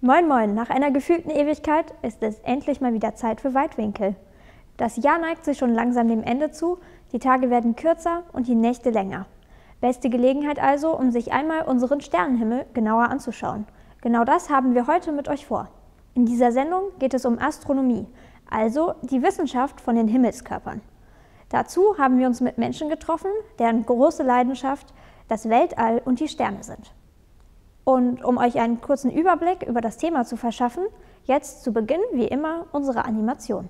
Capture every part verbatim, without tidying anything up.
Moin Moin, nach einer gefühlten Ewigkeit ist es endlich mal wieder Zeit für Weitwinkel. Das Jahr neigt sich schon langsam dem Ende zu, die Tage werden kürzer und die Nächte länger. Beste Gelegenheit also, um sich einmal unseren Sternenhimmel genauer anzuschauen. Genau das haben wir heute mit euch vor. In dieser Sendung geht es um Astronomie, also die Wissenschaft von den Himmelskörpern. Dazu haben wir uns mit Menschen getroffen, deren große Leidenschaft das Weltall und die Sterne sind. Und um euch einen kurzen Überblick über das Thema zu verschaffen, jetzt zu Beginn wie immer unsere Animation.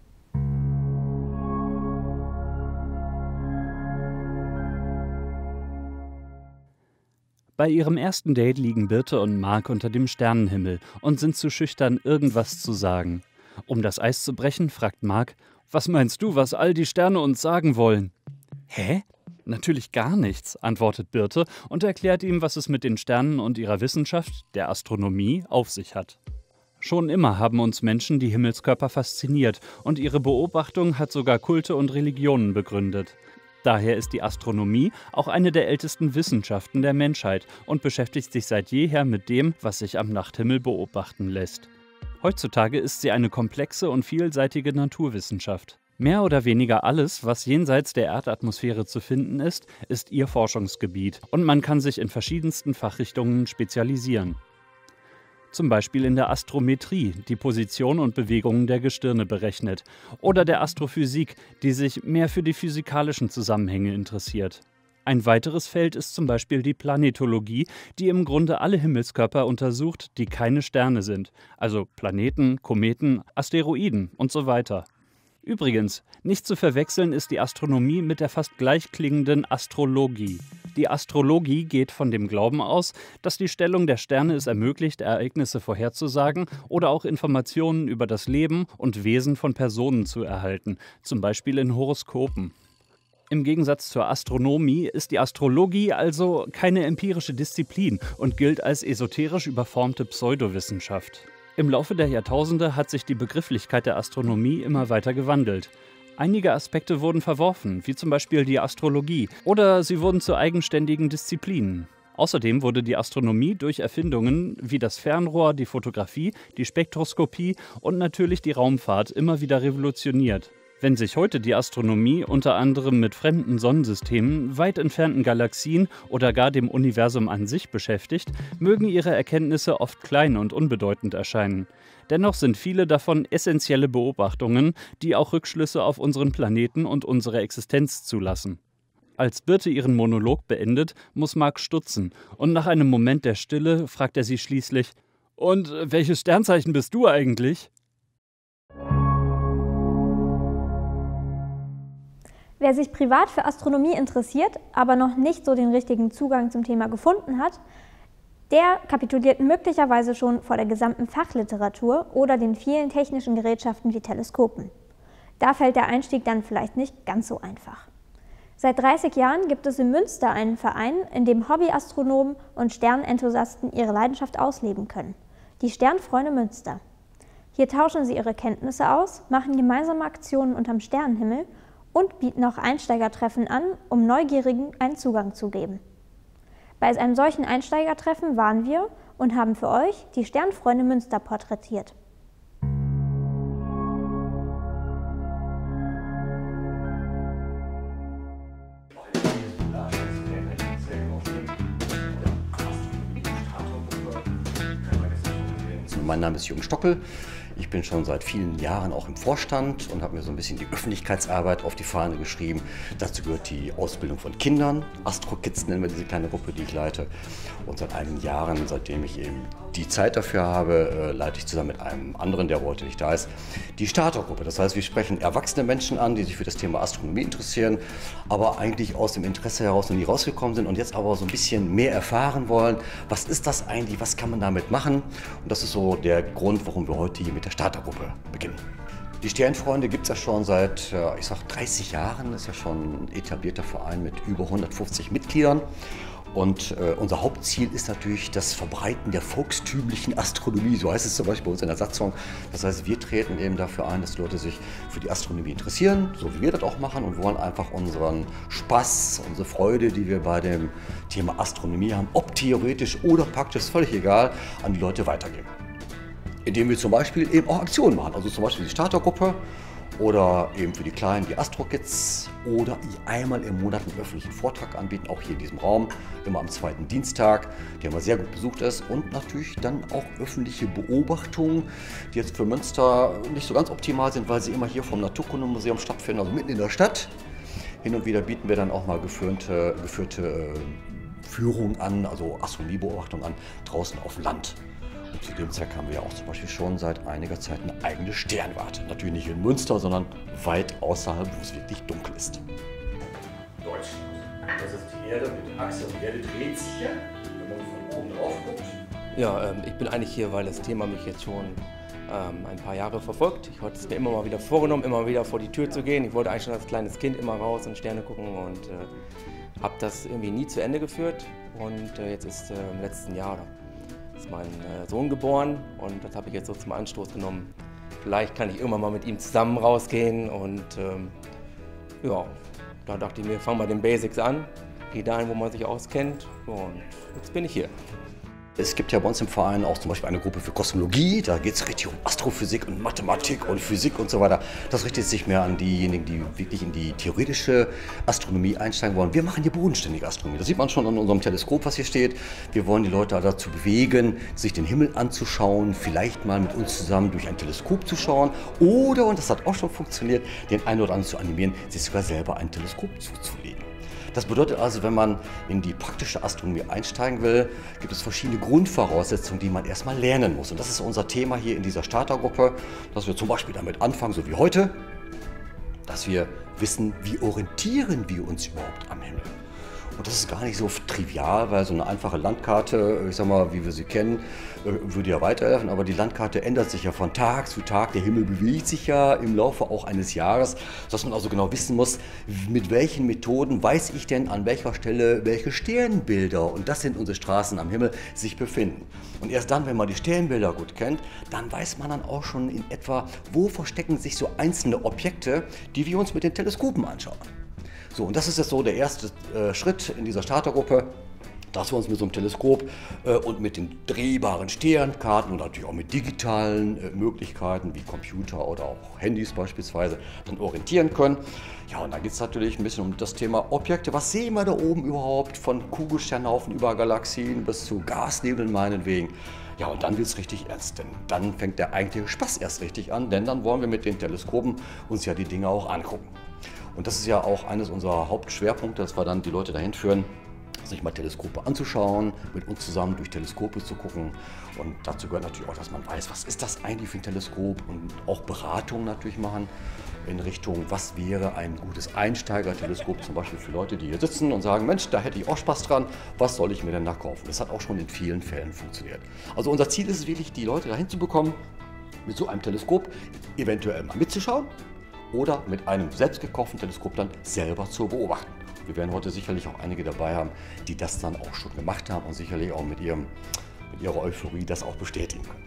Bei ihrem ersten Date liegen Birte und Mark unter dem Sternenhimmel und sind zu schüchtern, irgendwas zu sagen. Um das Eis zu brechen, fragt Mark: „Was meinst du, was all die Sterne uns sagen wollen?" „Hä? Natürlich gar nichts", antwortet Birte und erklärt ihm, was es mit den Sternen und ihrer Wissenschaft, der Astronomie, auf sich hat. Schon immer haben uns Menschen die Himmelskörper fasziniert und ihre Beobachtung hat sogar Kulte und Religionen begründet. Daher ist die Astronomie auch eine der ältesten Wissenschaften der Menschheit und beschäftigt sich seit jeher mit dem, was sich am Nachthimmel beobachten lässt. Heutzutage ist sie eine komplexe und vielseitige Naturwissenschaft. Mehr oder weniger alles, was jenseits der Erdatmosphäre zu finden ist, ist ihr Forschungsgebiet und man kann sich in verschiedensten Fachrichtungen spezialisieren. Zum Beispiel in der Astrometrie, die Position und Bewegungen der Gestirne berechnet, oder der Astrophysik, die sich mehr für die physikalischen Zusammenhänge interessiert. Ein weiteres Feld ist zum Beispiel die Planetologie, die im Grunde alle Himmelskörper untersucht, die keine Sterne sind, also Planeten, Kometen, Asteroiden und so weiter. Übrigens, nicht zu verwechseln ist die Astronomie mit der fast gleichklingenden Astrologie. Die Astrologie geht von dem Glauben aus, dass die Stellung der Sterne es ermöglicht, Ereignisse vorherzusagen oder auch Informationen über das Leben und Wesen von Personen zu erhalten, zum Beispiel in Horoskopen. Im Gegensatz zur Astronomie ist die Astrologie also keine empirische Disziplin und gilt als esoterisch überformte Pseudowissenschaft. Im Laufe der Jahrtausende hat sich die Begrifflichkeit der Astronomie immer weiter gewandelt. Einige Aspekte wurden verworfen, wie zum Beispiel die Astrologie, oder sie wurden zu eigenständigen Disziplinen. Außerdem wurde die Astronomie durch Erfindungen wie das Fernrohr, die Fotografie, die Spektroskopie und natürlich die Raumfahrt immer wieder revolutioniert. Wenn sich heute die Astronomie unter anderem mit fremden Sonnensystemen, weit entfernten Galaxien oder gar dem Universum an sich beschäftigt, mögen ihre Erkenntnisse oft klein und unbedeutend erscheinen. Dennoch sind viele davon essentielle Beobachtungen, die auch Rückschlüsse auf unseren Planeten und unsere Existenz zulassen. Als Birte ihren Monolog beendet, muss Mark stutzen und nach einem Moment der Stille fragt er sie schließlich: „Und welches Sternzeichen bist du eigentlich?" Wer sich privat für Astronomie interessiert, aber noch nicht so den richtigen Zugang zum Thema gefunden hat, der kapituliert möglicherweise schon vor der gesamten Fachliteratur oder den vielen technischen Gerätschaften wie Teleskopen. Da fällt der Einstieg dann vielleicht nicht ganz so einfach. Seit dreißig Jahren gibt es in Münster einen Verein, in dem Hobbyastronomen und Sternenthusiasten ihre Leidenschaft ausleben können: die Sternfreunde Münster. Hier tauschen sie ihre Kenntnisse aus, machen gemeinsame Aktionen unterm Sternenhimmel und bieten auch Einsteigertreffen an, um Neugierigen einen Zugang zu geben. Bei einem solchen Einsteigertreffen waren wir und haben für euch die Sternfreunde Münster porträtiert. Mein Name ist Jürgen Stockel. Ich bin schon seit vielen Jahren auch im Vorstand und habe mir so ein bisschen die Öffentlichkeitsarbeit auf die Fahne geschrieben. Dazu gehört die Ausbildung von Kindern. Astro-Kids nennen wir diese kleine Gruppe, die ich leite. Und seit einigen Jahren, seitdem ich eben die Zeit dafür habe, leite ich zusammen mit einem anderen, der heute nicht da ist, die Startergruppe. Das heißt, wir sprechen erwachsene Menschen an, die sich für das Thema Astronomie interessieren, aber eigentlich aus dem Interesse heraus noch nie rausgekommen sind und jetzt aber so ein bisschen mehr erfahren wollen. Was ist das eigentlich? Was kann man damit machen? Und das ist so der Grund, warum wir heute hier mit der Startergruppe beginnen. Die Sternfreunde gibt es ja schon seit, ich sag, dreißig Jahren. Das ist ja schon ein etablierter Verein mit über hundertfünfzig Mitgliedern. Und äh, unser Hauptziel ist natürlich das Verbreiten der volkstümlichen Astronomie, so heißt es zum Beispiel bei uns in der Satzung. Das heißt, wir treten eben dafür ein, dass Leute sich für die Astronomie interessieren, so wie wir das auch machen, und wollen einfach unseren Spaß, unsere Freude, die wir bei dem Thema Astronomie haben, ob theoretisch oder praktisch, völlig egal, an die Leute weitergeben. indem wir zum Beispiel eben auch Aktionen machen. Also zum Beispiel die Startergruppe oder eben für die Kleinen die Astro-Kids oder einmal im Monat einen öffentlichen Vortrag anbieten, auch hier in diesem Raum, immer am zweiten Dienstag, der immer sehr gut besucht ist und natürlich dann auch öffentliche Beobachtungen, die jetzt für Münster nicht so ganz optimal sind, weil sie immer hier vom Naturkundemuseum stattfinden, also mitten in der Stadt. Hin und wieder bieten wir dann auch mal geführte, geführte äh, Führungen an, also Astronomiebeobachtungen an, draußen auf dem Land. Und zu dem Zweck haben wir ja auch zum Beispiel schon seit einiger Zeit eine eigene Sternwarte. Natürlich nicht in Münster, sondern weit außerhalb, wo es wirklich dunkel ist. Deutschland. Das ist die Erde mit der Achse und die Erde dreht sich hier, wenn man von oben drauf guckt. Ja, ähm, ich bin eigentlich hier, weil das Thema mich jetzt schon ähm, ein paar Jahre verfolgt. Ich hatte es mir immer mal wieder vorgenommen, immer mal wieder vor die Tür zu gehen. Ich wollte eigentlich schon als kleines Kind immer raus und Sterne gucken und äh, habe das irgendwie nie zu Ende geführt. Und äh, jetzt ist äh, im letzten Jahr ist mein äh, Sohn geboren und das habe ich jetzt so zum Anstoß genommen. Vielleicht kann ich irgendwann mal mit ihm zusammen rausgehen und ähm, ja, da dachte ich mir, fang mal den Basics an, geh dahin, wo man sich auskennt und jetzt bin ich hier. Es gibt ja bei uns im Verein auch zum Beispiel eine Gruppe für Kosmologie, da geht es richtig um Astrophysik und Mathematik und Physik und so weiter. Das richtet sich mehr an diejenigen, die wirklich in die theoretische Astronomie einsteigen wollen. Wir machen hier bodenständige Astronomie, das sieht man schon an unserem Teleskop, was hier steht. Wir wollen die Leute dazu bewegen, sich den Himmel anzuschauen, vielleicht mal mit uns zusammen durch ein Teleskop zu schauen oder, und das hat auch schon funktioniert, den einen oder anderen zu animieren, sich sogar selber ein Teleskop zuzulegen. Das bedeutet also, wenn man in die praktische Astronomie einsteigen will, gibt es verschiedene Grundvoraussetzungen, die man erstmal lernen muss. Und das ist unser Thema hier in dieser Startergruppe, dass wir zum Beispiel damit anfangen, so wie heute, dass wir wissen, wie orientieren wir uns überhaupt am Himmel. Und das ist gar nicht so trivial, weil so eine einfache Landkarte, ich sag mal, wie wir sie kennen, würde ja weiterhelfen, aber die Landkarte ändert sich ja von Tag zu Tag, der Himmel bewegt sich ja im Laufe auch eines Jahres, sodass man also genau wissen muss, mit welchen Methoden weiß ich denn, an welcher Stelle welche Sternbilder, und das sind unsere Straßen am Himmel, sich befinden. Und erst dann, wenn man die Sternbilder gut kennt, dann weiß man dann auch schon in etwa, wo verstecken sich so einzelne Objekte, die wir uns mit den Teleskopen anschauen. So, und das ist jetzt so der erste äh, Schritt in dieser Startergruppe, dass wir uns mit so einem Teleskop äh, und mit den drehbaren Sternkarten und natürlich auch mit digitalen äh, Möglichkeiten wie Computer oder auch Handys beispielsweise dann orientieren können. Ja, und dann geht es natürlich ein bisschen um das Thema Objekte. Was sehen wir da oben überhaupt, von Kugelsternhaufen über Galaxien bis zu Gasnebeln meinetwegen. Ja, und dann wird es richtig ernst, denn dann fängt der eigentliche Spaß erst richtig an, denn dann wollen wir mit den Teleskopen uns ja die Dinge auch angucken. Und das ist ja auch eines unserer Hauptschwerpunkte, dass wir dann die Leute dahin führen, sich mal Teleskope anzuschauen, mit uns zusammen durch Teleskope zu gucken. Und dazu gehört natürlich auch, dass man weiß, was ist das eigentlich für ein Teleskop, und auch Beratungen natürlich machen in Richtung, was wäre ein gutes Einsteigerteleskop, zum Beispiel für Leute, die hier sitzen und sagen, Mensch, da hätte ich auch Spaß dran, was soll ich mir denn da kaufen? Das hat auch schon in vielen Fällen funktioniert. Also unser Ziel ist es wirklich, die Leute dahin zu bekommen, mit so einem Teleskop eventuell mal mitzuschauen oder mit einem selbst gekauften Teleskop dann selber zu beobachten. Wir werden heute sicherlich auch einige dabei haben, die das dann auch schon gemacht haben und sicherlich auch mit, ihrem, mit ihrer Euphorie das auch bestätigen können.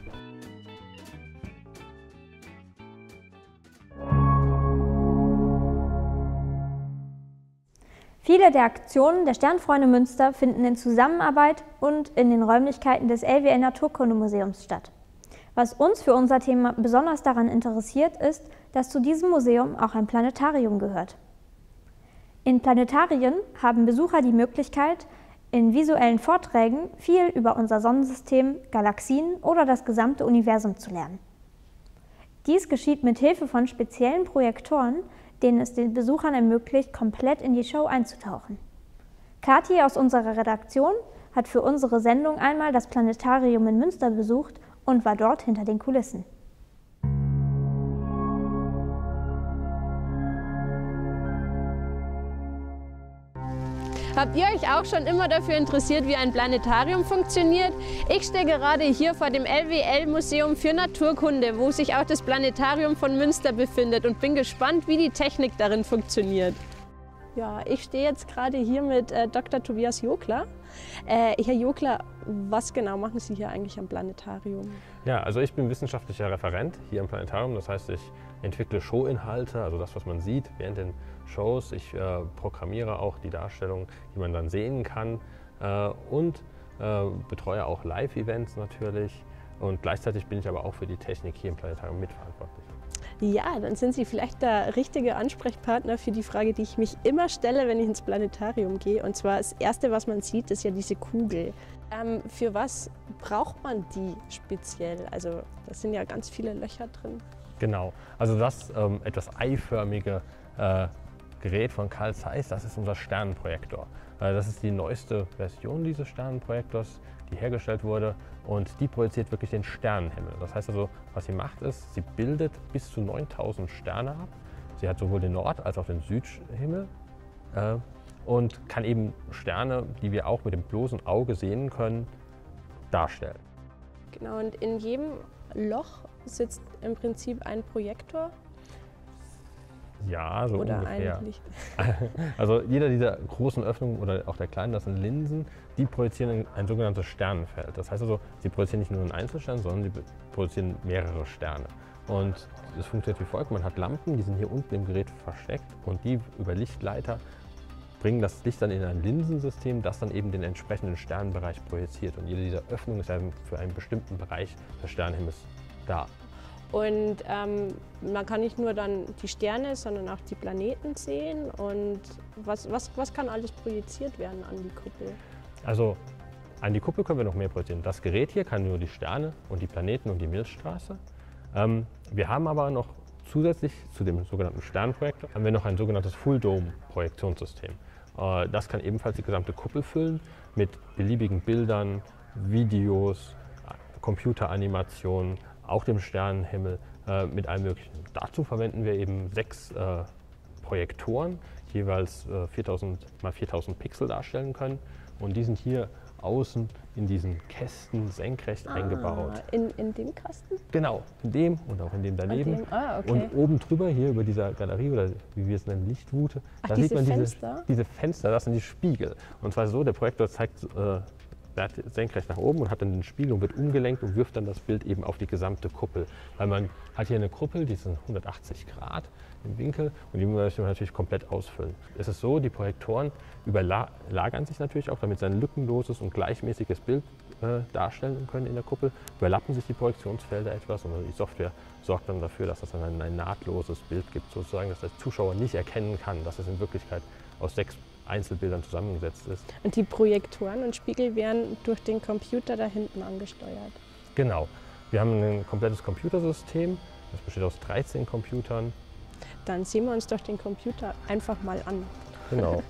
Viele der Aktionen der Sternfreunde Münster finden in Zusammenarbeit und in den Räumlichkeiten des L W L Naturkundemuseums statt. Was uns für unser Thema besonders daran interessiert, ist, dass zu diesem Museum auch ein Planetarium gehört. In Planetarien haben Besucher die Möglichkeit, in visuellen Vorträgen viel über unser Sonnensystem, Galaxien oder das gesamte Universum zu lernen. Dies geschieht mit Hilfe von speziellen Projektoren, denen es den Besuchern ermöglicht, komplett in die Show einzutauchen. Kathi aus unserer Redaktion hat für unsere Sendung einmal das Planetarium in Münster besucht und war dort hinter den Kulissen. Habt ihr euch auch schon immer dafür interessiert, wie ein Planetarium funktioniert? Ich stehe gerade hier vor dem L W L-Museum für Naturkunde, wo sich auch das Planetarium von Münster befindet, und bin gespannt, wie die Technik darin funktioniert. Ja, ich stehe jetzt gerade hier mit äh, Doktor Tobias Jokler. Äh, Herr Jokler, was genau machen Sie hier eigentlich am Planetarium? Ja, also ich bin wissenschaftlicher Referent hier am Planetarium. Das heißt, ich entwickle Showinhalte, also das, was man sieht während den Shows. Ich äh, programmiere auch die Darstellung, die man dann sehen kann, äh, und äh, betreue auch Live-Events natürlich. Und gleichzeitig bin ich aber auch für die Technik hier im Planetarium mitverantwortlich. Ja, dann sind Sie vielleicht der richtige Ansprechpartner für die Frage, die ich mich immer stelle, wenn ich ins Planetarium gehe. Und zwar das Erste, was man sieht, ist ja diese Kugel. Ähm, für was braucht man die speziell? Also da sind ja ganz viele Löcher drin. Genau, also das ähm, etwas eiförmige äh, Gerät von Carl Zeiss, das ist unser Sternenprojektor. Äh, das ist die neueste Version dieses Sternenprojektors, die hergestellt wurde, und die projiziert wirklich den Sternenhimmel. Das heißt also, was sie macht ist, sie bildet bis zu neuntausend Sterne ab. Sie hat sowohl den Nord- als auch den Südhimmel äh, und kann eben Sterne, die wir auch mit dem bloßen Auge sehen können, darstellen. Genau, und in jedem Loch sitzt im Prinzip ein Projektor. Ja, so oder ungefähr. ein Licht. Also jeder dieser großen Öffnungen oder auch der kleinen, das sind Linsen, die projizieren ein sogenanntes Sternenfeld. Das heißt also, sie projizieren nicht nur einen Einzelstern, sondern sie projizieren mehrere Sterne. Und das funktioniert wie folgt: Man hat Lampen, die sind hier unten im Gerät versteckt, und die über Lichtleiter bringen das Licht dann in ein Linsensystem, das dann eben den entsprechenden Sternenbereich projiziert. Und jede dieser Öffnungen ist eben für einen bestimmten Bereich des Sternenhimmels da. Und ähm, man kann nicht nur dann die Sterne, sondern auch die Planeten sehen. Und was, was, was kann alles projiziert werden an die Kuppel? Also an die Kuppel können wir noch mehr projizieren. Das Gerät hier kann nur die Sterne und die Planeten und die Milchstraße. Ähm, wir haben aber noch zusätzlich zu dem sogenannten Sternenprojektor haben wir noch ein sogenanntes Full-Dome-Projektionssystem. Äh, das kann ebenfalls die gesamte Kuppel füllen mit beliebigen Bildern, Videos, Computeranimationen, auch dem Sternenhimmel, äh, mit allem Möglichen. Dazu verwenden wir eben sechs äh, Projektoren, jeweils äh, viertausend mal viertausend Pixel darstellen können. Und die sind hier außen in diesen Kästen senkrecht ah, eingebaut. In, in dem Kasten? Genau, in dem und auch in dem daneben. Dem? Ah, okay. Und oben drüber, hier über dieser Galerie oder wie wir es nennen, Lichtwute, Ach, da diese sieht man diese Fenster? diese Fenster, das sind die Spiegel. Und zwar so, der Projektor zeigt äh, senkrecht nach oben und hat dann den Spiegel und wird umgelenkt und wirft dann das Bild eben auf die gesamte Kuppel. Weil man hat hier eine Kuppel, die sind hundertachtzig Grad im Winkel, und die möchte man natürlich komplett ausfüllen. Es ist so, die Projektoren überlagern sich natürlich auch, damit sie ein lückenloses und gleichmäßiges Bild äh, darstellen können in der Kuppel. Überlappen sich die Projektionsfelder etwas, und die Software sorgt dann dafür, dass es dann ein, ein nahtloses Bild gibt, sozusagen, dass der Zuschauer nicht erkennen kann, dass es in Wirklichkeit aus sechs Einzelbildern zusammengesetzt ist. Und die Projektoren und Spiegel werden durch den Computer da hinten angesteuert? Genau. Wir haben ein komplettes Computersystem, das besteht aus dreizehn Computern. Dann sehen wir uns doch den Computer einfach mal an. Genau.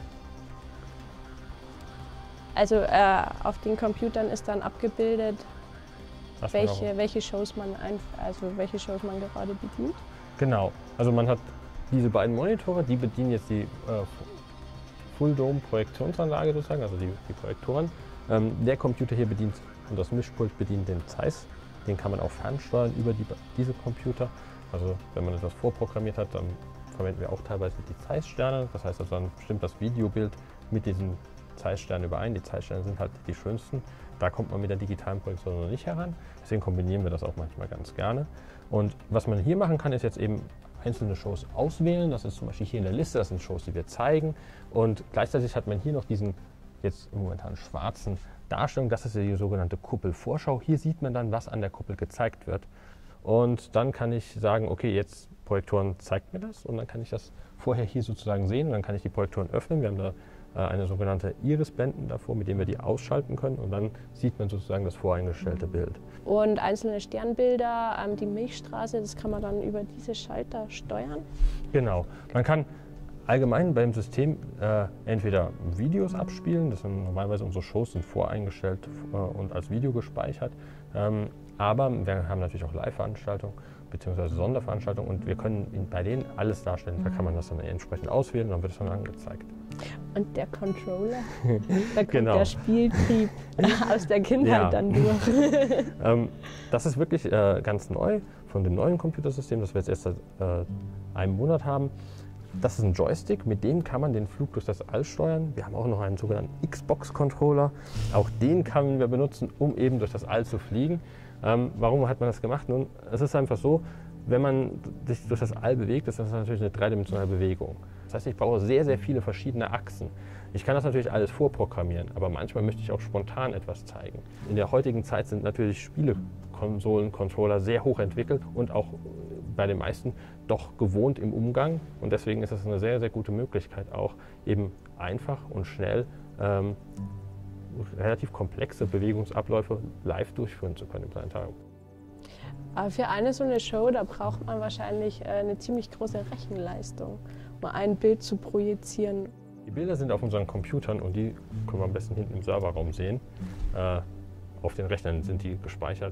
Also äh, auf den Computern ist dann abgebildet, Was welche, welche, Shows man ein, also welche Shows man gerade bedient? Genau. Also man hat diese beiden Monitore, die bedienen jetzt die äh, Full-Dome-Projektionsanlage sozusagen, also die, die Projektoren. Ähm, der Computer hier bedient, und das Mischpult bedient den Zeiss. Den kann man auch fernsteuern über die, diese Computer. Also wenn man etwas vorprogrammiert hat, dann verwenden wir auch teilweise die Zeiss-Sterne. Das heißt also, dann stimmt das Videobild mit diesen Zeiss-Sternen überein. Die Zeiss-Sterne sind halt die schönsten. Da kommt man mit der digitalen Projektion noch nicht heran. Deswegen kombinieren wir das auch manchmal ganz gerne. Und was man hier machen kann, ist jetzt eben einzelne Shows auswählen. Das ist zum Beispiel hier in der Liste, das sind Shows, die wir zeigen. Und gleichzeitig hat man hier noch diesen jetzt momentan schwarzen Darstellung. Das ist ja die sogenannte Kuppelvorschau. Hier sieht man dann, was an der Kuppel gezeigt wird. Und dann kann ich sagen, okay, jetzt Projektoren zeigt mir das, und dann kann ich das vorher hier sozusagen sehen, und dann kann ich die Projektoren öffnen. Wir haben da äh, eine sogenannte Iris-Blenden davor, mit denen wir die ausschalten können, und dann sieht man sozusagen das voreingestellte Bild. Und einzelne Sternbilder, ähm, die Milchstraße, das kann man dann über diese Schalter steuern? Genau. Man kann allgemein beim System äh, entweder Videos abspielen, das sind normalerweise unsere Shows sind voreingestellt äh, und als Video gespeichert, ähm, aber wir haben natürlich auch Live-Veranstaltungen bzw. Sonderveranstaltungen, und wir können bei denen alles darstellen. Da kann man das dann entsprechend auswählen, und dann wird es dann angezeigt. Und der Controller, da kommt Genau. der Spieltrieb aus der Kindheit Ja. dann durch. ähm, das ist wirklich äh, ganz neu von dem neuen Computersystem, das wir jetzt erst seit äh, einem Monat haben. Das ist ein Joystick, mit dem kann man den Flug durch das All steuern. Wir haben auch noch einen sogenannten Xbox-Controller. Auch den können wir benutzen, um eben durch das All zu fliegen. Ähm, warum hat man das gemacht? Nun, es ist einfach so, wenn man sich durch das All bewegt, ist das natürlich eine dreidimensionale Bewegung. Das heißt, ich brauche sehr, sehr viele verschiedene Achsen. Ich kann das natürlich alles vorprogrammieren, aber manchmal möchte ich auch spontan etwas zeigen. In der heutigen Zeit sind natürlich Spielekonsolen, Controller sehr hoch entwickelt und auch bei den meisten doch gewohnt im Umgang. Und deswegen ist es eine sehr, sehr gute Möglichkeit, auch eben einfach und schnell ähm, relativ komplexe Bewegungsabläufe live durchführen zu können im Planetarium. Aber für eine so eine Show, da braucht man wahrscheinlich eine ziemlich große Rechenleistung, um ein Bild zu projizieren. Die Bilder sind auf unseren Computern und die können wir am besten hinten im Serverraum sehen. Äh, auf den Rechnern sind die gespeichert.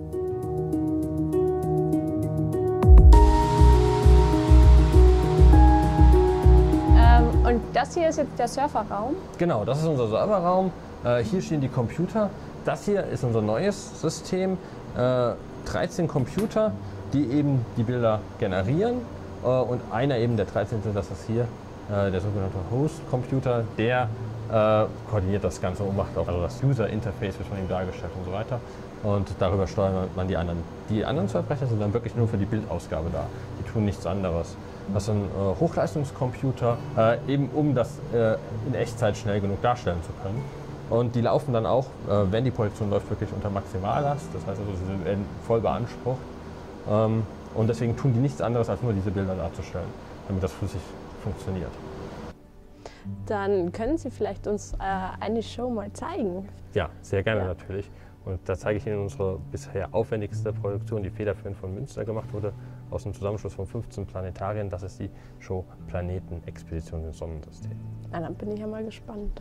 Ähm, und das hier ist jetzt der Serverraum? Genau, das ist unser Serverraum. Äh, hier stehen die Computer. Das hier ist unser neues System. Äh, dreizehn Computer, die eben die Bilder generieren. Äh, und einer eben, der dreizehnte, das ist hier, äh, der sogenannte Host-Computer, der äh, koordiniert das Ganze und macht auch also das User-Interface, wird von ihm dargestellt und so weiter. Und darüber steuert man die anderen. Die anderen zwei Brecher sind dann wirklich nur für die Bildausgabe da. Die tun nichts anderes. Das sind äh, Hochleistungscomputer, äh, eben um das äh, in Echtzeit schnell genug darstellen zu können. Und die laufen dann auch, äh, wenn die Projektion läuft, wirklich unter Maximallast. Das heißt also, sie werden voll beansprucht. Ähm, und deswegen tun die nichts anderes, als nur diese Bilder darzustellen, damit das flüssig funktioniert. Dann können Sie vielleicht uns äh, eine Show mal zeigen. Ja, sehr gerne Ja. natürlich. Und da zeige ich Ihnen unsere bisher aufwendigste Produktion, die federführend von Münster gemacht wurde, aus dem Zusammenschluss von fünfzehn Planetarien. Das ist die Show Planeten Expedition ins Sonnensystem. Na, dann bin ich ja mal gespannt.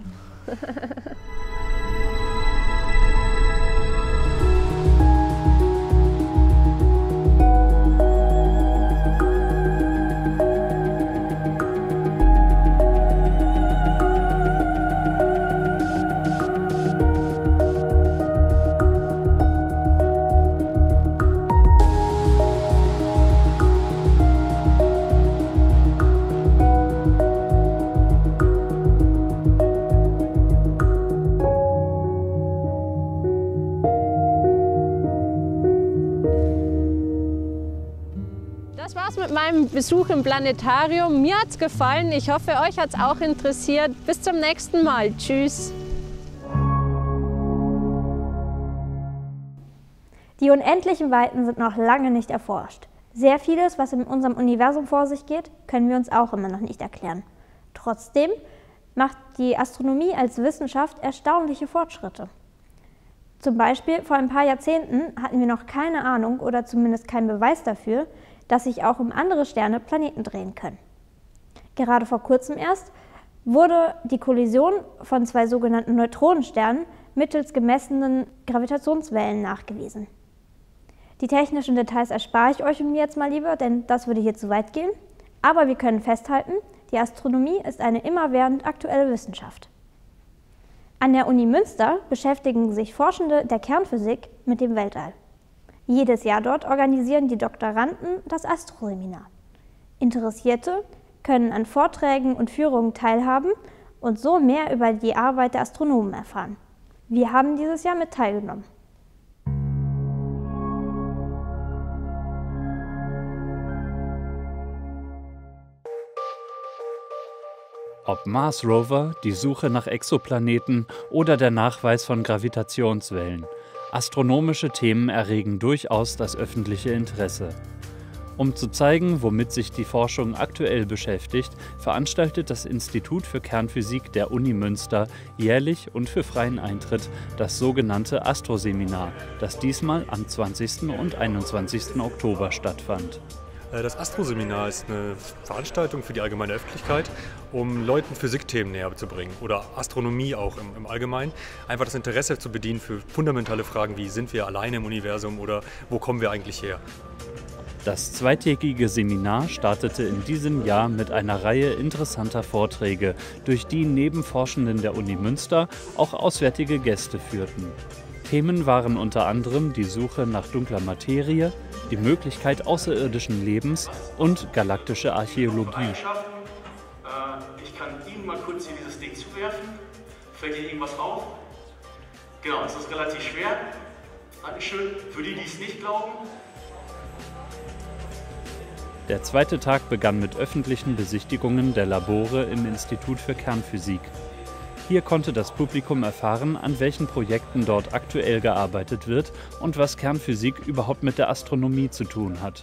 Das war's mit meinem Besuch im Planetarium. Mir hat's gefallen. Ich hoffe, euch hat's auch interessiert. Bis zum nächsten Mal. Tschüss. Die unendlichen Weiten sind noch lange nicht erforscht. Sehr vieles, was in unserem Universum vor sich geht, können wir uns auch immer noch nicht erklären. Trotzdem macht die Astronomie als Wissenschaft erstaunliche Fortschritte. Zum Beispiel vor ein paar Jahrzehnten hatten wir noch keine Ahnung oder zumindest keinen Beweis dafür, dass sich auch um andere Sterne Planeten drehen können. Gerade vor kurzem erst wurde die Kollision von zwei sogenannten Neutronensternen mittels gemessenen Gravitationswellen nachgewiesen. Die technischen Details erspare ich euch und mir jetzt mal lieber, denn das würde hier zu weit gehen. Aber wir können festhalten, die Astronomie ist eine immerwährend aktuelle Wissenschaft. An der Uni Münster beschäftigen sich Forschende der Kernphysik mit dem Weltall. Jedes Jahr dort organisieren die Doktoranden das Astroseminar. Interessierte können an Vorträgen und Führungen teilhaben und so mehr über die Arbeit der Astronomen erfahren. Wir haben dieses Jahr mit teilgenommen. Ob Mars Rover, die Suche nach Exoplaneten oder der Nachweis von Gravitationswellen. Astronomische Themen erregen durchaus das öffentliche Interesse. Um zu zeigen, womit sich die Forschung aktuell beschäftigt, veranstaltet das Institut für Kernphysik der Uni Münster jährlich und für freien Eintritt das sogenannte Astroseminar, das diesmal am zwanzigsten und einundzwanzigsten Oktober stattfand. Das Astroseminar ist eine Veranstaltung für die allgemeine Öffentlichkeit, um Leuten Physikthemen näher zu bringen oder Astronomie auch im, im Allgemeinen. Einfach das Interesse zu bedienen für fundamentale Fragen wie, sind wir alleine im Universum oder wo kommen wir eigentlich her? Das zweitägige Seminar startete in diesem Jahr mit einer Reihe interessanter Vorträge, durch die neben Forschenden der Uni Münster auch auswärtige Gäste führten. Themen waren unter anderem die Suche nach dunkler Materie, die Möglichkeit außerirdischen Lebens und galaktische Archäologie. Ich kann Ihnen mal kurz hier dieses Ding zuwerfen. Fällt Ihnen irgendwas auf? Genau, es ist relativ schwer. Dankeschön. Für die, die es nicht glauben. Der zweite Tag begann mit öffentlichen Besichtigungen der Labore im Institut für Kernphysik. Hier konnte das Publikum erfahren, an welchen Projekten dort aktuell gearbeitet wird und was Kernphysik überhaupt mit der Astronomie zu tun hat.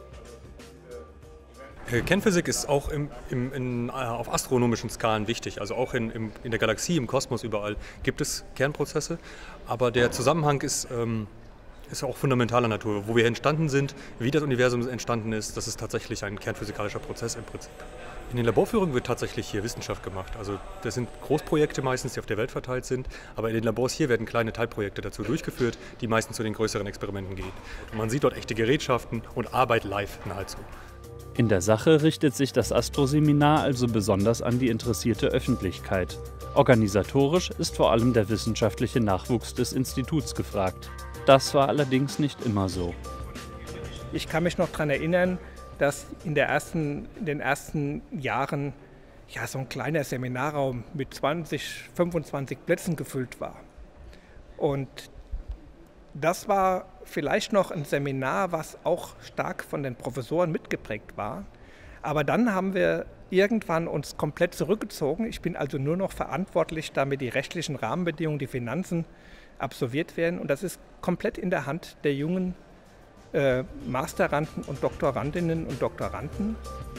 Kernphysik ist auch im, im, in, auf astronomischen Skalen wichtig, also auch in, im, in der Galaxie, im Kosmos überall gibt es Kernprozesse, aber der Zusammenhang ist, ähm, ist auch fundamentaler Natur. Wo wir entstanden sind, wie das Universum entstanden ist, das ist tatsächlich ein kernphysikalischer Prozess im Prinzip. In den Laborführungen wird tatsächlich hier Wissenschaft gemacht. Also das sind Großprojekte meistens, die auf der Welt verteilt sind, aber in den Labors hier werden kleine Teilprojekte dazu durchgeführt, die meistens zu den größeren Experimenten gehen. Und man sieht dort echte Gerätschaften und Arbeit live nahezu. In der Sache richtet sich das Astroseminar also besonders an die interessierte Öffentlichkeit. Organisatorisch ist vor allem der wissenschaftliche Nachwuchs des Instituts gefragt. Das war allerdings nicht immer so. Ich kann mich noch daran erinnern, dass in, der ersten, in den ersten Jahren ja, so ein kleiner Seminarraum mit zwanzig, fünfundzwanzig Plätzen gefüllt war. Und das war vielleicht noch ein Seminar, was auch stark von den Professoren mitgeprägt war. Aber dann haben wir irgendwann uns komplett zurückgezogen. Ich bin also nur noch verantwortlich, damit die rechtlichen Rahmenbedingungen, die Finanzen absolviert werden. Und das ist komplett in der Hand der jungen äh, Masteranden und Doktorandinnen und Doktoranden.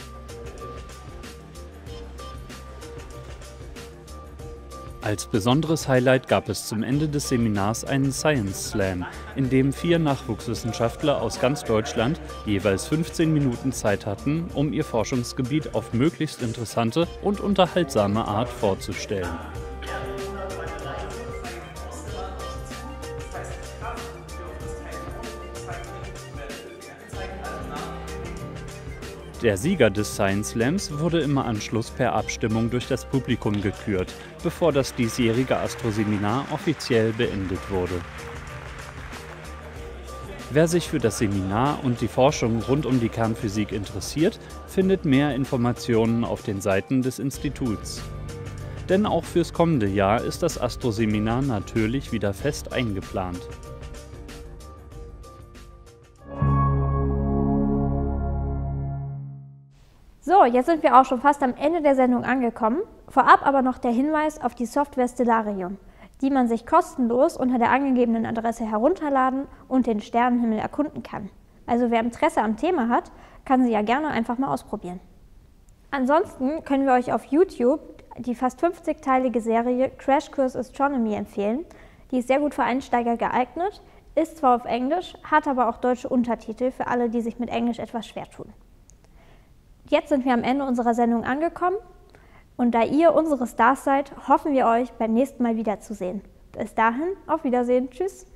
Als besonderes Highlight gab es zum Ende des Seminars einen Science Slam, in dem vier Nachwuchswissenschaftler aus ganz Deutschland jeweils fünfzehn Minuten Zeit hatten, um ihr Forschungsgebiet auf möglichst interessante und unterhaltsame Art vorzustellen. Der Sieger des Science Slams wurde im Anschluss per Abstimmung durch das Publikum gekürt, bevor das diesjährige Astroseminar offiziell beendet wurde. Wer sich für das Seminar und die Forschung rund um die Kernphysik interessiert, findet mehr Informationen auf den Seiten des Instituts. Denn auch fürs kommende Jahr ist das Astroseminar natürlich wieder fest eingeplant. So, jetzt sind wir auch schon fast am Ende der Sendung angekommen. Vorab aber noch der Hinweis auf die Software Stellarium, die man sich kostenlos unter der angegebenen Adresse herunterladen und den Sternenhimmel erkunden kann. Also wer Interesse am Thema hat, kann sie ja gerne einfach mal ausprobieren. Ansonsten können wir euch auf YouTube die fast fünfzigteilige Serie Crash Course Astronomy empfehlen. Die ist sehr gut für Einsteiger geeignet, ist zwar auf Englisch, hat aber auch deutsche Untertitel für alle, die sich mit Englisch etwas schwer tun. Jetzt sind wir am Ende unserer Sendung angekommen und da ihr unsere Stars seid, hoffen wir euch beim nächsten Mal wiederzusehen. Bis dahin, auf Wiedersehen, tschüss!